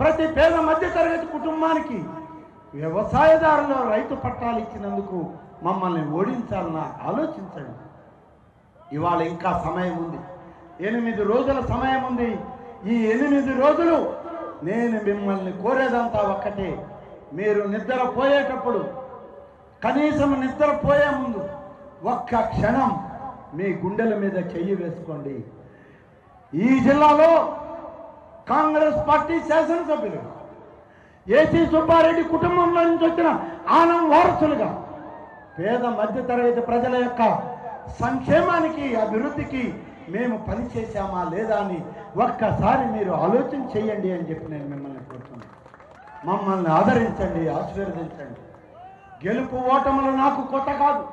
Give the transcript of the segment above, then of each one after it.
ప్రతి పేద మధ్యతరగతి కుటుంబానికి వ్యవసాయదారులు రైతు పట్టాలు ఇచ్చినందుకు మమ్మల్ని ఓడించాలన్నా ఆలోచించండి. ఇవాళ ఇంకా సమయం ఉంది, 8 రోజుల సమయం ఉంది. ఈ 8 రోజులు నేను మిమ్మల్ని కోరేదంతా ఒక్కటే, మీరు నిద్రపోయేటప్పుడు, కనీసం నిద్రపోయే ముందు ఒక్క క్షణం మీ గుండెల మీద చెయ్యి వేసుకోండి. ఈ జిల్లాలో కాంగ్రెస్ పార్టీ శాసనసభ్యులుగా ఏసీ సుబ్బారెడ్డి కుటుంబంలో నుంచి వచ్చిన ఆనం వారసులుగా పేద మధ్యతరగతి ప్రజల యొక్క సంక్షేమానికి, అభివృద్ధికి మేము పనిచేశామా లేదా అని ఒక్కసారి మీరు ఆలోచన చేయండి అని చెప్పి నేను మిమ్మల్ని కోరుతున్నాను. మమ్మల్ని ఆదరించండి, ఆశీర్వదించండి. గెలుపు ఓటములు నాకు కొత్త కాదు,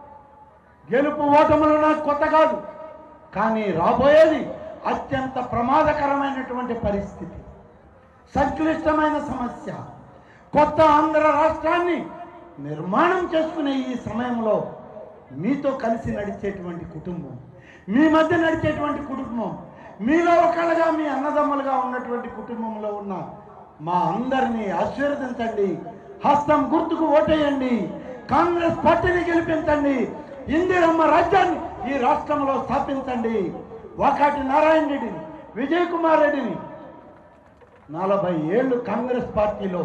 కానీ రాబోయేది అత్యంత ప్రమాదకరమైనటువంటి పరిస్థితి, సంక్లిష్టమైన సమస్య. కొత్త ఆంధ్ర రాష్ట్రాన్ని నిర్మాణం చేసుకునే ఈ సమయంలో మీతో కలిసి నడిచేటువంటి కుటుంబం, మీ మధ్య నడిచేటువంటి కుటుంబం, మీలో ఒకళ్ళగా మీ అన్నదమ్ములుగా ఉన్నటువంటి కుటుంబంలో ఉన్న మా అందరినీ ఆశీర్వదించండి. హస్తం గుర్తుకు ఓటేయండి, కాంగ్రెస్ పార్టీని గెలిపించండి, ఇందిరమ్మ రాజ్యాన్ని ఈ రాష్ట్రంలో స్థాపించండి. వాకాటి నారాయణ రెడ్డిని, విజయ్ కుమార్ రెడ్డిని 40 ఏళ్ళు కాంగ్రెస్ పార్టీలో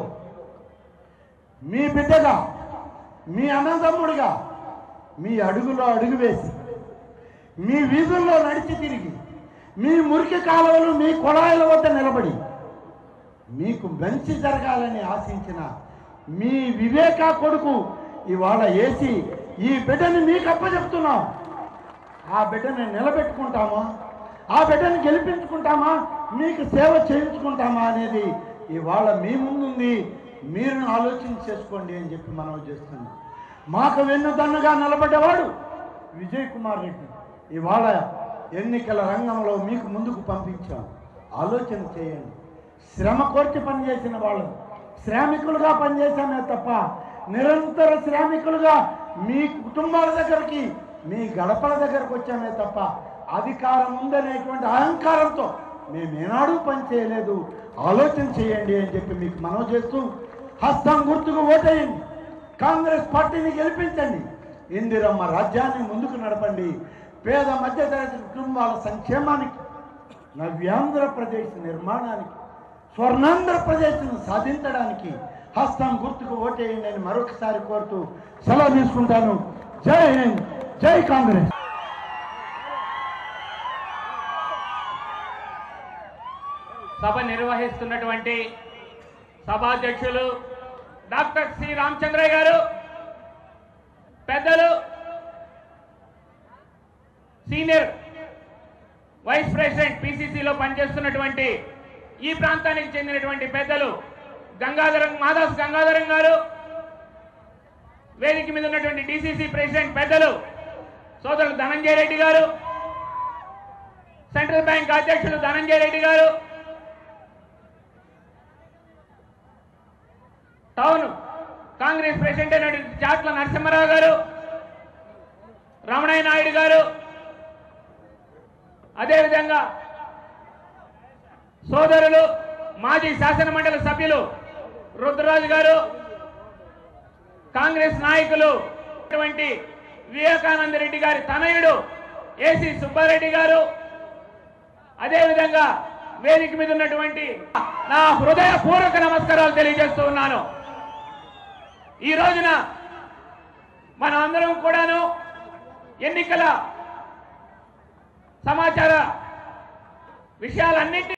మీ బిడ్డగా, మీ అన్నదమ్ముడిగా, మీ అడుగులో అడుగు వేసి, మీ వీధుల్లో నడిచి తిరిగి, మీ మురికి కాలువలు, మీ కొళాయిల వద్ద నిలబడి మీకు మంచి జరగాలని ఆశించిన మీ వివేకా కొడుకు ఇవాళ ఏసి ఈ బిడ్డని మీకు అప్పచెప్తున్నాం. ఆ బిడ్డని నిలబెట్టుకుంటామా, ఆ బిడ్డని గెలిపించుకుంటామా, మీకు సేవ చేయించుకుంటామా అనేది ఇవాళ మీ ముందుంది. మీరు ఆలోచన చేసుకోండి అని చెప్పి మనం చేస్తున్నాం. మాకు వెన్నుదన్నుగా నిలబడ్డవాడు విజయ్ కుమార్ రెడ్డి. ఇవాళ ఎన్నికల రంగంలో మీకు ముందుకు పంపించాం. ఆలోచన చేయండి. శ్రమ కోర్చి పనిచేసిన వాళ్ళు శ్రామికులుగా పనిచేశామే తప్ప, నిరంతర శ్రామికులుగా మీ కుటుంబాల దగ్గరికి, మీ గడపల దగ్గరకు వచ్చామే తప్ప, అధికారం ఉందనేటువంటి అహంకారంతో మేమేనాడు పని చేయలేదు. ఆలోచన చేయండి అని చెప్పి మీకు మనవి చేస్తూ, హస్తం గుర్తుకు ఓటేయండి, కాంగ్రెస్ పార్టీని గెలిపించండి, ఇందిరమ్మ రాజ్యాన్ని ముందుకు నడపండి. పేద మధ్యతరగతి కుటుంబాల సంక్షేమానికి, నవ్యాంధ్రప్రదేశ్ నిర్మాణానికి, స్వర్ణాంధ్రప్రదేశ్ను సాధించడానికి హస్తం గుర్తుకు ఓటేయండి అని మరొకసారి కోరుతూ సెలవు తీసుకుంటాను. జై హింద్, జై కాంగ్రెస్. సభ నిర్వహిస్తున్నటువంటి సభాధ్యక్షులు డాక్టర్ సి రామచంద్రయ్య గారు, పెద్దలు, సీనియర్ వైస్ ప్రెసిడెంట్ పిసిసిలో పనిచేస్తున్నటువంటి ఈ ప్రాంతానికి చెందినటువంటి పెద్దలు మాదాస్ గంగాధరం గారు, వేదిక మీద ఉన్నటువంటి డిసిసి ప్రెసిడెంట్ పెద్దలు సోదరులు ధనంజయ రెడ్డి గారు, సెంట్రల్ బ్యాంక్ అధ్యక్షులు ధనంజయ రెడ్డి గారు, టౌన్ కాంగ్రెస్ ప్రెసిడెంట్ అయినటువంటి చాట్ల నరసింహారావు గారు, రమణయ్య నాయుడు గారు, అదేవిధంగా సోదరులు మాజీ శాసనమండలి సభ్యులు రుద్రరాజు గారు, కాంగ్రెస్ నాయకులు వివేకానంద రెడ్డి గారి తనయుడు ఏసీ సుబ్బారెడ్డి గారు, అదేవిధంగా వేదిక మీద ఉన్నటువంటి నా హృదయపూర్వక నమస్కారాలు తెలియజేస్తూ ఉన్నాను. ఈ రోజున మనం అందరం కూడాను ఎన్నికల సమాచార విషయాలన్నింటి